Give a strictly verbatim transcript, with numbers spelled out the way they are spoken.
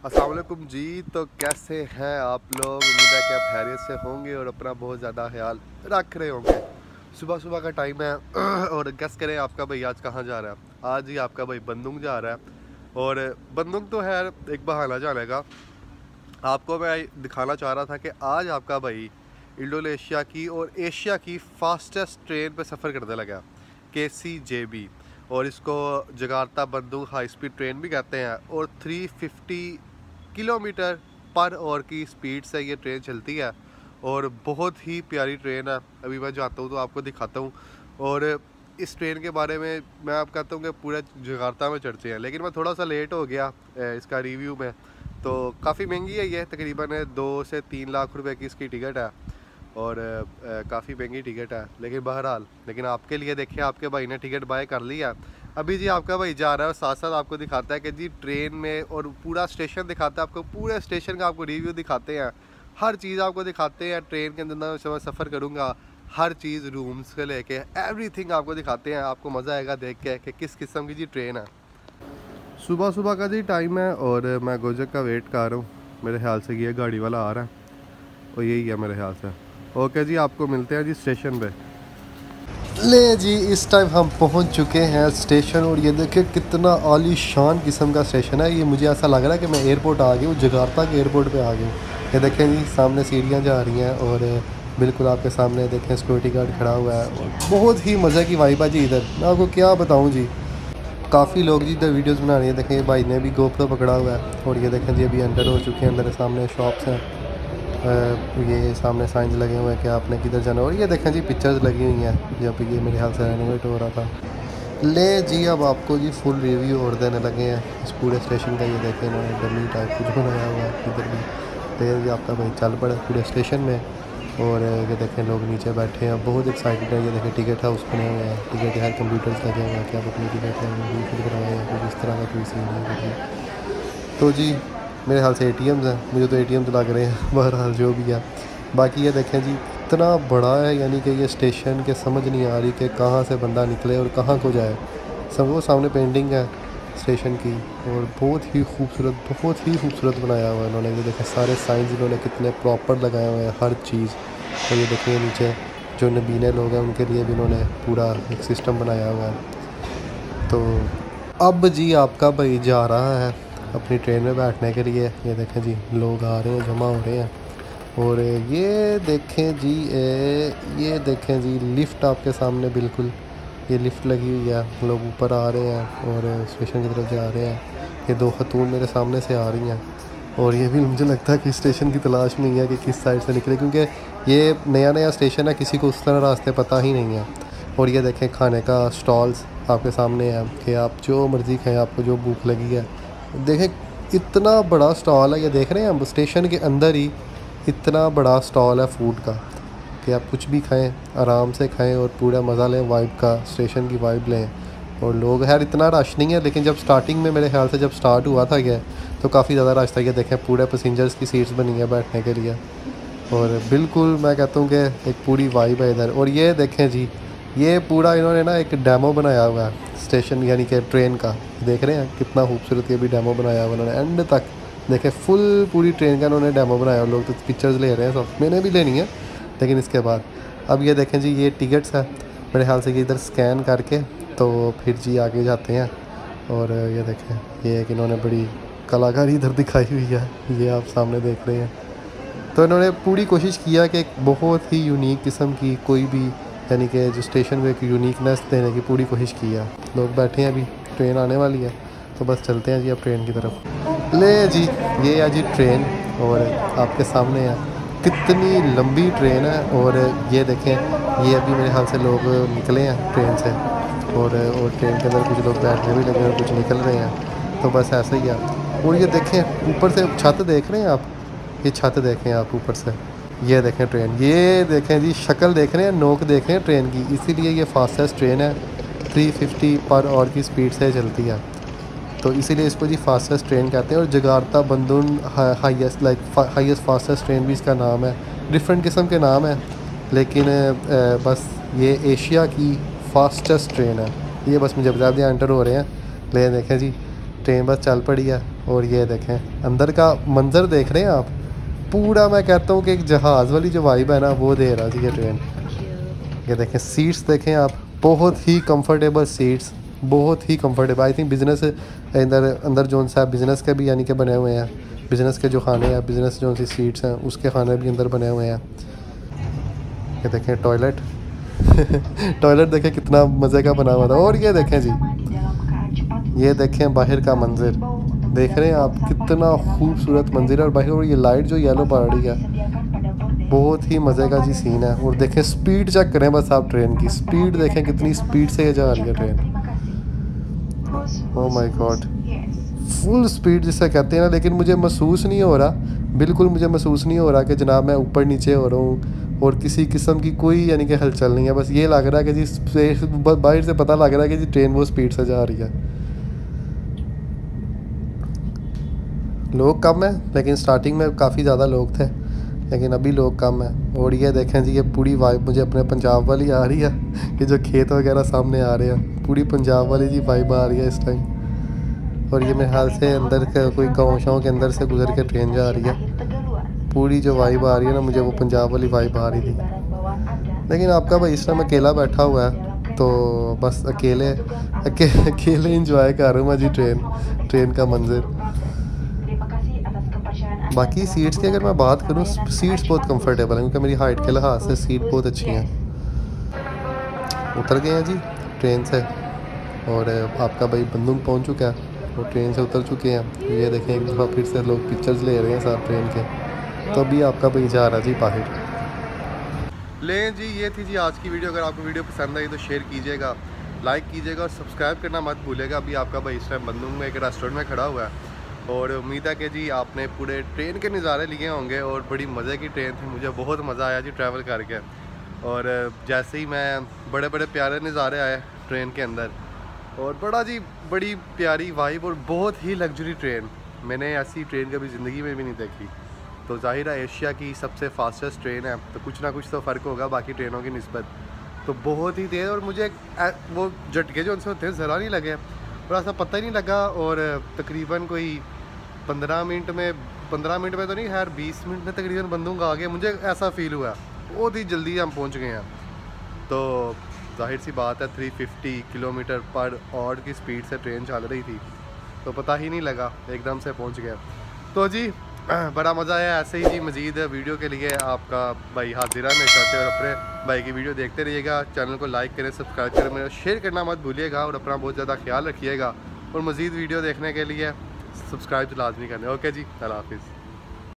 अस्सलाम वालेकुम जी। तो कैसे हैं आप लोग? उम्मीद है कि आप खैरियत से होंगे और अपना बहुत ज़्यादा ख्याल रख रहे होंगे। सुबह सुबह का टाइम है और गेस करें आपका भाई आज कहाँ जा रहा है। आज ही आपका भाई बंदूक जा रहा है। और बंदूक तो है एक बहाना जाने का। आपको मैं दिखाना चाह रहा था कि आज आपका भाई इंडोनेशिया की और एशिया की फास्टेस्ट ट्रेन पे सफ़र करने लगा, के सी जे बी। और इसको जकार्ता बंदूक हाई स्पीड ट्रेन भी कहते हैं। और तीन सौ पचास किलोमीटर पर आवर की स्पीड से ये ट्रेन चलती है और बहुत ही प्यारी ट्रेन है। अभी मैं जाता हूँ तो आपको दिखाता हूँ। और इस ट्रेन के बारे में मैं आप कहता हूँ कि पूरे जकार्ता में चर्चे हैं, लेकिन मैं थोड़ा सा लेट हो गया इसका रिव्यू में। तो काफ़ी महंगी है ये, तकरीबन दो से तीन लाख रुपए की इसकी टिकट है और काफ़ी महंगी टिकट है। लेकिन बहरहाल लेकिन आपके लिए देखें, आपके भाई ने टिकट बाय कर लिया अभी जी। आपका भाई जा रहा है और साथ साथ आपको दिखाता है कि जी ट्रेन में, और पूरा स्टेशन दिखाता है आपको, पूरे स्टेशन का आपको रिव्यू दिखाते हैं, हर चीज़ आपको दिखाते हैं। ट्रेन के अंदर मैं सफ़र करूँगा, हर चीज़ रूम्स से लेके एवरीथिंग आपको दिखाते हैं। आपको मज़ा आएगा देख के कि किस किस्म की जी ट्रेन है। सुबह सुबह का जी टाइम है और मैं गोजक का वेट कर रहा हूँ। मेरे ख्याल से ये गाड़ी वाला आ रहा है और यही है मेरे ख्याल से। ओके जी, आपको मिलते हैं जी स्टेशन पे। ले जी, इस टाइम हम पहुंच चुके हैं स्टेशन और ये देखिए कितना आलीशान किस्म का स्टेशन है। ये मुझे ऐसा लग रहा है कि मैं एयरपोर्ट आ गया हूँ, जकार्ता के एयरपोर्ट पे आ गया हूँ। ये देखें जी, सामने सीढ़ियाँ जा रही हैं और बिल्कुल आपके सामने देखें सिक्योरिटी गार्ड खड़ा हुआ है। और बहुत ही मज़े की वाइब है जी इधर, मैं आपको क्या बताऊँ जी। काफ़ी लोग जी इधर वीडियोज़ बना रहे हैं। देखें भाई ने भी गोप्रो पकड़ा हुआ है और ये देखें जी अभी अंदर हो चुके हैं। अंदर सामने शॉप्स हैं, ये सामने साइंस लगे हुए हैं कि आपने किधर जाना। और ये देखें जी पिक्चर्स लगी हुई हैं जब ये मेरे ख्याल से रेनोवेट हो रहा था। ले जी, अब आपको जी फुल रिव्यू और देने लगे हैं इस पूरे स्टेशन का। ये देखें इन्होंने डमी टाइप कुछ बनाया हुआ है इधर भी। तो जी आपका भाई चल पड़ा पूरे स्टेशन में और ये देखें लोग नीचे बैठे हैं, बहुत एक्साइटेड है। ये देखें टिकट हाउस बने हुए हैं, टिकट हर कंप्यूटर्स लगे हुए हैं कि आप अपनी टिकट रिफिल करवाएँ हैं, कुछ इस तरह का कोई सीन है। तो जी मेरे ख्याल से ए टी एम्स हैं, मुझे तो ए टी एम्स लग रहे हैं। बहरहाल जो भी है, बाकी ये देखें जी इतना बड़ा है, यानी कि ये स्टेशन के समझ नहीं आ रही कि कहाँ से बंदा निकले और कहाँ को जाए। सब वो सामने पेंटिंग है स्टेशन की और बहुत ही खूबसूरत, बहुत ही खूबसूरत बनाया हुआ है इन्होंने। ये देखें सारे साइंस इन्होंने कितने प्रॉपर लगाए हुए हैं हर चीज़। और ये देखें नीचे जो नबीने लोग हैं उनके लिए भी इन्होंने पूरा एक सिस्टम बनाया हुआ है। तो अब जी आपका भाई जा रहा है अपनी ट्रेन में बैठने के लिए। ये देखें जी लोग आ रहे हैं, जमा हो रहे हैं। और ये देखें जी ए, ये देखें जी लिफ्ट आपके सामने, बिल्कुल ये लिफ्ट लगी हुई है, लोग ऊपर आ रहे हैं और स्टेशन की तरफ जा रहे हैं। ये दो खतून मेरे सामने से आ रही हैं और ये भी मुझे लगता है कि स्टेशन की तलाश में ही है कि किस साइड से निकले, क्योंकि ये नया नया स्टेशन है, किसी को उस तरह रास्ते पता ही नहीं है। और ये देखें खाने का स्टॉल्स आपके सामने है कि आप जो मर्ज़ी खाएँ, आपको जो भूख लगी है। देखें इतना बड़ा स्टॉल है, ये देख रहे हैं हम स्टेशन के अंदर ही इतना बड़ा स्टॉल है फूड का कि आप कुछ भी खाएं, आराम से खाएं और पूरा मज़ा लें वाइब का, स्टेशन की वाइब लें। और लोग यार इतना रश नहीं है, लेकिन जब स्टार्टिंग में मेरे ख्याल से जब स्टार्ट हुआ था ये तो काफ़ी ज़्यादा रश था। ये देखें पूरे पैसेंजर्स की सीट्स बनी है बैठने के लिए और बिल्कुल मैं कहता हूँ कि एक पूरी वाइब है इधर। और ये देखें जी, ये पूरा इन्होंने ना एक डेमो बनाया हुआ है स्टेशन यानी कि ट्रेन का। देख रहे हैं कितना खूबसूरत ये भी डेमो बनाया हुआ उन्होंने, एंड तक देखें फुल पूरी ट्रेन का उन्होंने डेमो बनाया हुआ। लोग तो पिक्चर्स ले रहे हैं, सब मैंने भी लेनी है लेकिन इसके बाद। अब ये देखें जी ये टिकट्स है मेरे ख्याल से, ये इधर स्कैन करके तो फिर जी आगे जाते हैं। और ये देखें ये एक इन्होंने बड़ी कलाकारी इधर दिखाई हुई है, ये आप सामने देख रहे हैं। तो इन्होंने पूरी कोशिश किया कि एक बहुत ही यूनिक किस्म की कोई भी, यानी कि जो स्टेशन में एक यूनिकनेस देने की पूरी कोशिश की है। लोग बैठे हैं, अभी ट्रेन आने वाली है तो बस चलते हैं जी अब ट्रेन की तरफ। ले जी ये है जी ट्रेन और आपके सामने है, कितनी लंबी ट्रेन है। और ये देखें ये अभी मेरे ख्याल से लोग निकले हैं ट्रेन से और और ट्रेन के अंदर कुछ लोग बैठने भी लगे हैं और कुछ निकल रहे हैं। तो बस ऐसा ही है। और ये देखें ऊपर से छत देख रहे हैं आप, ये छत देखें आप ऊपर से, ये देखें ट्रेन, ये देखें जी शक्ल देख रहे हैं, नोक देख रहे हैं ट्रेन की। इसीलिए ये फास्टेस्ट ट्रेन है, तीन सौ पचास पर आवर की स्पीड से चलती है, तो इसीलिए इसको जी फास्टेस्ट ट्रेन कहते हैं। और Jakarta Bandung highest like highest fastest train भी इसका नाम है। डिफरेंट किस्म के नाम है लेकिन बस ये एशिया की फास्टेस्ट ट्रेन है। ये बस मुझे बता दिया एंटर हो रहे हैं। ले देखें जी ट्रेन बस चल पड़ी है और ये देखें अंदर का मंजर देख रहे हैं आप, पूरा मैं कहता हूँ कि एक जहाज़ वाली जो वाइब है ना वो दे रहा जी ये ट्रेन। ये देखें सीट्स देखें आप, बहुत ही कंफर्टेबल सीट्स, बहुत ही कंफर्टेबल। आई थिंक बिज़नेस अंदर अंदर जोन सा बिज़नेस के भी यानी कि बने हुए हैं, बिज़नेस के जो खाने हैं, बिज़नेस जो सी सीट्स हैं उसके खाने भी अंदर बने हुए हैं। ये देखें टॉयलेट टॉयलेट देखें कितना मज़े का बना हुआ था। और ये देखें जी, ये देखें बाहर का मंजर देख रहे हैं आप, कितना खूबसूरत मंजर है। और बाहर और ये लाइट जो येलो पड़ रही है, बहुत ही मज़े का जी सीन है। और देखें स्पीड चेक करें बस आप, ट्रेन की स्पीड देखें कितनी स्पीड से ये जा रही है train. Oh my God, full speed जिसे कहते हैं ना। लेकिन मुझे महसूस नहीं हो रहा, बिल्कुल मुझे महसूस नहीं हो रहा कि जनाब मैं ऊपर नीचे हो रहा हूँ और किसी किस्म की कोई यानी कि हलचल नहीं है। बस ये लग रहा है कि जी बाहर से पता लग रहा है कि जी ट्रेन वो स्पीड से जा रही है। लोग कम है लेकिन स्टार्टिंग में काफ़ी ज़्यादा लोग थे, लेकिन अभी लोग कम है। और ये देखें जी, ये पूरी वाइब मुझे अपने पंजाब वाली आ रही है कि जो खेत वगैरह सामने आ रहे हैं, पूरी पंजाब वाली जी वाइब आ रही है इस टाइम। और ये मेरे ख्याल से अंदर के कोई गाँव शाँव के अंदर से गुजर के ट्रेन जा रही है। पूरी जो वाइब आ रही है ना, मुझे वो पंजाब वाली वाइब आ रही थी। लेकिन आपका भाई इस टाइम अकेला बैठा हुआ है, तो बस अकेले अके, अकेले इंजॉय कर रहा हूँ मैं जी ट्रेन ट्रेन का मंजर। बाकी सीट्स की अगर मैं बात करूँ, सीट्स बहुत कंफर्टेबल हैं क्योंकि मेरी हाइट के लिहाज से सीट बहुत अच्छी हैं। उतर गए हैं जी ट्रेन से और आपका भाई बंदूक पहुंच चुका है और ट्रेन से उतर चुके हैं। ये देखें एक दफ़ा फिर से लोग पिक्चर्स ले रहे हैं साथ ट्रेन के, तो अभी आपका भाई जा रहा जी बाहर। लें जी, ये थी जी आज की वीडियो। अगर आपको वीडियो पसंद आई तो शेयर कीजिएगा, लाइक कीजिएगा और सब्सक्राइब करना मत भूलिएगा। अभी आपका भाई इस टाइम बंदूक में एक रेस्टोरेंट में खड़ा हुआ है और उम्मीद है कि जी आपने पूरे ट्रेन के नज़ारे लिए होंगे। और बड़ी मज़े की ट्रेन थी, मुझे बहुत मज़ा आया जी ट्रैवल करके। और जैसे ही मैं बड़े बड़े प्यारे नज़ारे आए ट्रेन के अंदर, और बड़ा जी बड़ी प्यारी वाइब और बहुत ही लग्जरी ट्रेन। मैंने ऐसी ट्रेन कभी ज़िंदगी में भी नहीं देखी। तो जाहिर है एशिया की सबसे फास्टेस्ट ट्रेन है, तो कुछ ना कुछ तो फ़र्क होगा बाकी ट्रेनों की निस्बत। तो बहुत ही तेज़, और मुझे वो झटके जो उनसे होते हैं ज़रा नहीं लगे और ऐसा पता ही नहीं लगा। और तकरीबन कोई पंद्रह मिनट में पंद्रह मिनट में तो नहीं, खैर बीस मिनट में तकरीबन बंदूक आ गए, मुझे ऐसा फ़ील हुआ। बहुत ही जल्दी हम पहुंच गए हैं। तो जाहिर सी बात है तीन सौ पचास किलोमीटर पर आवर की स्पीड से ट्रेन चल रही थी, तो पता ही नहीं लगा, एकदम से पहुंच गया। तो जी बड़ा मज़ा आया। ऐसे ही जी मज़ीद वीडियो के लिए आपका भाई हाजिर है हमेशा से, और अपने भाई की वीडियो देखते रहिएगा। चैनल को लाइक करें, सब्सक्राइब करें, मेरा शेयर करना मत भूलिएगा और अपना बहुत ज़्यादा ख्याल रखिएगा। और मज़ीद वीडियो देखने के लिए सब्सक्राइब तो लाजमी करना। ओके जी, अल्लाह हाफिज़।